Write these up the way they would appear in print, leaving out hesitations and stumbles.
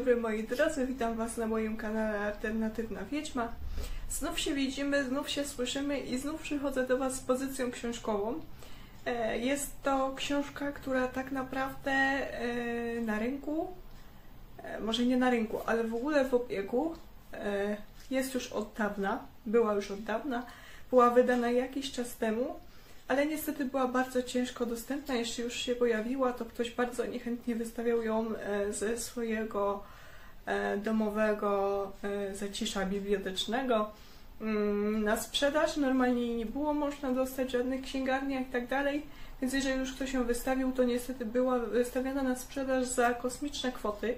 dobry moi drodzy, witam Was na moim kanale Alternatywna Wiedźma. Znów się widzimy, znów się słyszymy i znów przychodzę do Was z pozycją książkową. Jest to książka, która tak naprawdę na rynku, może nie na rynku, ale w ogóle w obiegu jest już od dawna, była już od dawna, była wydana jakiś czas temu, ale niestety była bardzo ciężko dostępna. Jeśli już się pojawiła, to ktoś bardzo niechętnie wystawiał ją ze swojego domowego zacisza bibliotecznego na sprzedaż. Normalnie jej nie było można dostać w żadnych księgarniach i tak dalej, więc jeżeli już ktoś ją wystawił, to niestety była wystawiona na sprzedaż za kosmiczne kwoty.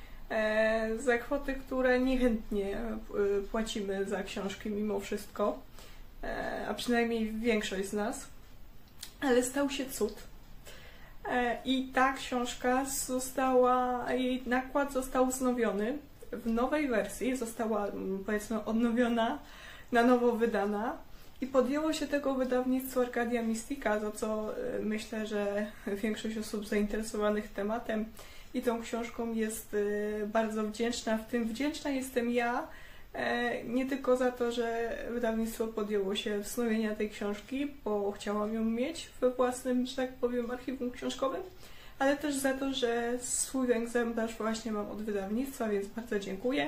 Za kwoty, które niechętnie płacimy za książki mimo wszystko, a przynajmniej większość z nas. Ale stał się cud. I ta książka została, jej nakład został wznowiony w nowej wersji, została powiedzmy odnowiona, na nowo wydana i podjęło się tego wydawnictwo Arcadia Mystica, za co myślę, że większość osób zainteresowanych tematem i tą książką jest bardzo wdzięczna. W tym wdzięczna jestem ja, nie tylko za to, że wydawnictwo podjęło się wznowienia tej książki, bo chciałam ją mieć we własnym, że tak powiem, archiwum książkowym, ale też za to, że swój egzemplarz właśnie mam od wydawnictwa, więc bardzo dziękuję.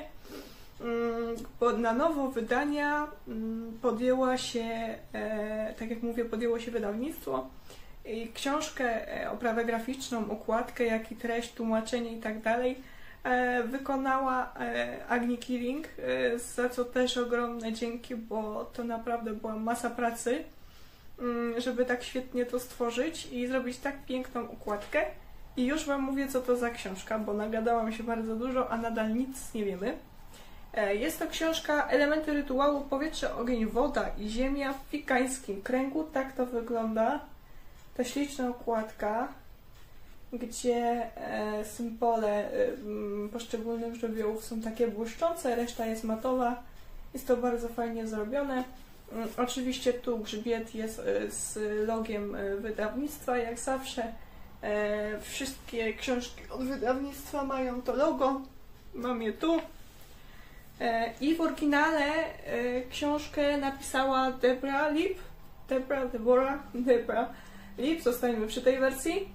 Bo na nowo wydania podjęła się, tak jak mówię, podjęło się wydawnictwo i książkę, oprawę graficzną, okładkę, jak i treść, tłumaczenie i tak dalej wykonała Agni Killing, za co też ogromne dzięki, bo to naprawdę była masa pracy, żeby tak świetnie to stworzyć i zrobić tak piękną okładkę. I już Wam mówię, co to za książka, bo nagadałam się bardzo dużo, a nadal nic nie wiemy. Jest to książka Elementy rytuału powietrze, ogień, woda i ziemia w wikańskim kręgu. Tak to wygląda. Ta śliczna okładka, gdzie symbole poszczególnych żywiołów są takie błyszczące, reszta jest matowa. Jest to bardzo fajnie zrobione. Oczywiście tu grzbiet jest z logiem wydawnictwa, jak zawsze. Wszystkie książki od wydawnictwa mają to logo. Mam je tu. I w oryginale książkę napisała Deborah Leap. Zostańmy przy tej wersji.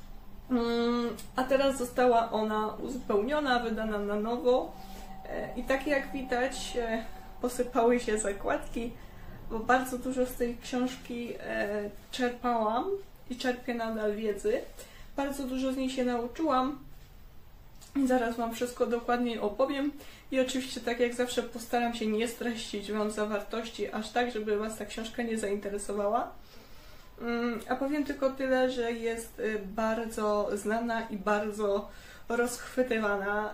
A teraz została ona uzupełniona, wydana na nowo i tak jak widać posypały się zakładki, bo bardzo dużo z tej książki czerpałam i czerpię nadal wiedzy. Bardzo dużo z niej się nauczyłam. Zaraz Wam wszystko dokładniej opowiem i oczywiście tak jak zawsze postaram się nie streścić Wam zawartości aż tak, żeby Was ta książka nie zainteresowała. A powiem tylko tyle, że jest bardzo znana i bardzo rozchwytywana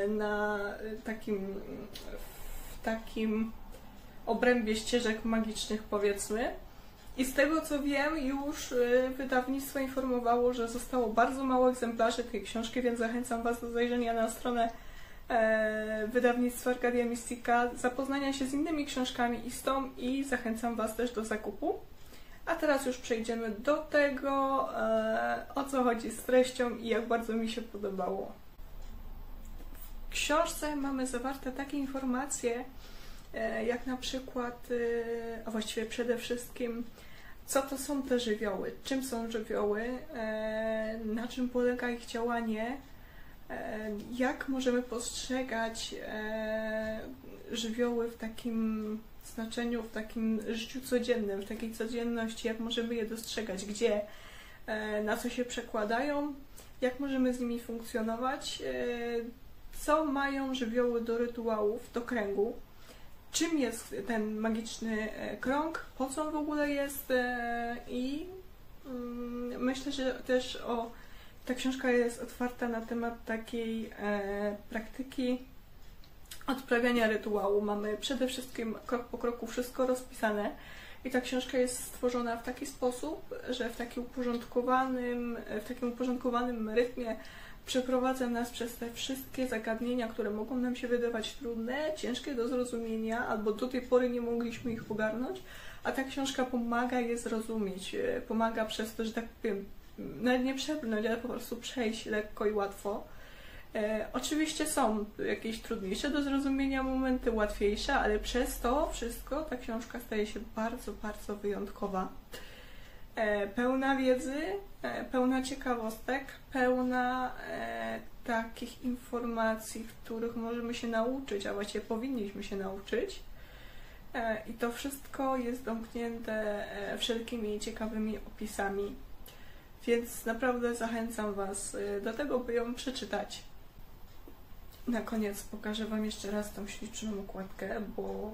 w takim obrębie ścieżek magicznych, powiedzmy. I z tego co wiem, już wydawnictwo informowało, że zostało bardzo mało egzemplarzy tej książki, więc zachęcam Was do zajrzenia na stronę wydawnictwa Arcadia Mystica, zapoznania się z innymi książkami i z tą, i zachęcam Was też do zakupu. A teraz już przejdziemy do tego, o co chodzi z treścią i jak bardzo mi się podobało. W książce mamy zawarte takie informacje, jak na przykład, a właściwie przede wszystkim, co to są te żywioły, czym są żywioły, na czym polega ich działanie, jak możemy postrzegać żywioły w takim znaczeniu, w takim życiu codziennym, w takiej codzienności, jak możemy je dostrzegać, gdzie, na co się przekładają, jak możemy z nimi funkcjonować, co mają żywioły do rytuałów, do kręgu, czym jest ten magiczny krąg, po co on w ogóle jest i myślę, że też ta książka jest otwarta na temat takiej praktyki odprawiania rytuału. Mamy przede wszystkim krok po kroku wszystko rozpisane i ta książka jest stworzona w taki sposób, że w takim uporządkowanym rytmie przeprowadza nas przez te wszystkie zagadnienia, które mogą nam się wydawać trudne, ciężkie do zrozumienia, albo do tej pory nie mogliśmy ich ogarnąć, a ta książka pomaga je zrozumieć, pomaga przez to, że tak powiem, nawet nie przebrnąć, ale po prostu przejść lekko i łatwo. Oczywiście są jakieś trudniejsze do zrozumienia momenty, łatwiejsze, ale przez to wszystko ta książka staje się bardzo, bardzo wyjątkowa. Pełna wiedzy, pełna ciekawostek, pełna takich informacji, których możemy się nauczyć, a właściwie powinniśmy się nauczyć. I to wszystko jest domknięte wszelkimi ciekawymi opisami. Więc naprawdę zachęcam Was do tego, by ją przeczytać. Na koniec pokażę Wam jeszcze raz tą śliczną okładkę, bo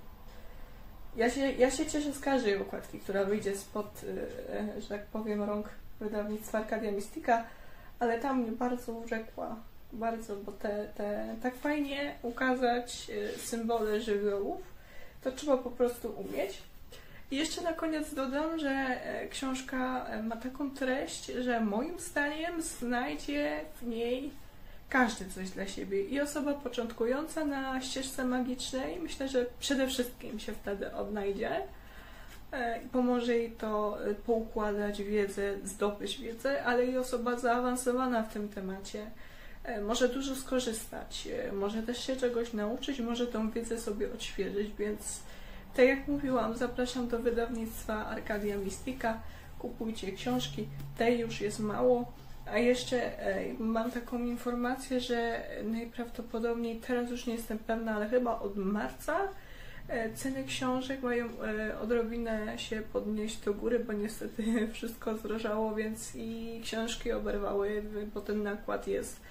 ja się cieszę z każdej okładki, która wyjdzie spod, że tak powiem, rąk wydawnictwa Arcadia Mystica, ale ta mnie bardzo urzekła. Bardzo, bo tak fajnie ukazać symbole żywiołów, to trzeba po prostu umieć. I jeszcze na koniec dodam, że książka ma taką treść, że moim zdaniem znajdzie w niej każdy coś dla siebie. I osoba początkująca na ścieżce magicznej, myślę, że przede wszystkim się wtedy odnajdzie. Pomoże jej to poukładać wiedzę, zdobyć wiedzę, ale i osoba zaawansowana w tym temacie może dużo skorzystać, może też się czegoś nauczyć, może tą wiedzę sobie odświeżyć, więc tak jak mówiłam, zapraszam do wydawnictwa Arcadia Mystica, kupujcie książki, tej już jest mało, a jeszcze mam taką informację, że najprawdopodobniej, teraz już nie jestem pewna, ale chyba od marca ceny książek mają odrobinę się podnieść do góry, bo niestety wszystko zdrożało, więc i książki oberwały, bo ten nakład jest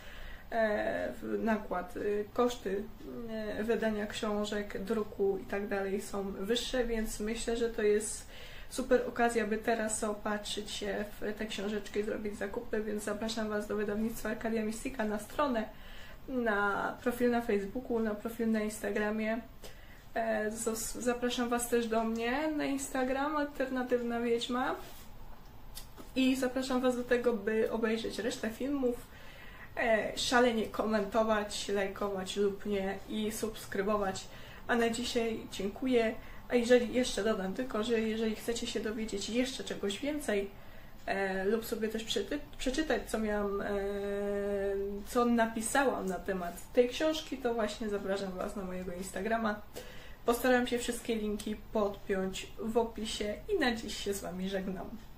koszty wydania książek, druku i tak dalej są wyższe, więc myślę, że to jest super okazja, by teraz zaopatrzyć się w te książeczki i zrobić zakupy, więc zapraszam Was do wydawnictwa Arcadia Mystica na stronę, na profil na Facebooku, na profil na Instagramie. Zapraszam Was też do mnie na Instagram, Alternatywna Wiedźma, i zapraszam Was do tego, by obejrzeć resztę filmów, szalenie komentować, lajkować lub nie i subskrybować. A na dzisiaj dziękuję. A jeżeli jeszcze dodam tylko, że jeżeli chcecie się dowiedzieć jeszcze czegoś więcej lub sobie też przeczytać, co napisałam na temat tej książki, to właśnie zapraszam Was na mojego Instagrama. Postaram się wszystkie linki podpiąć w opisie i na dziś się z Wami żegnam.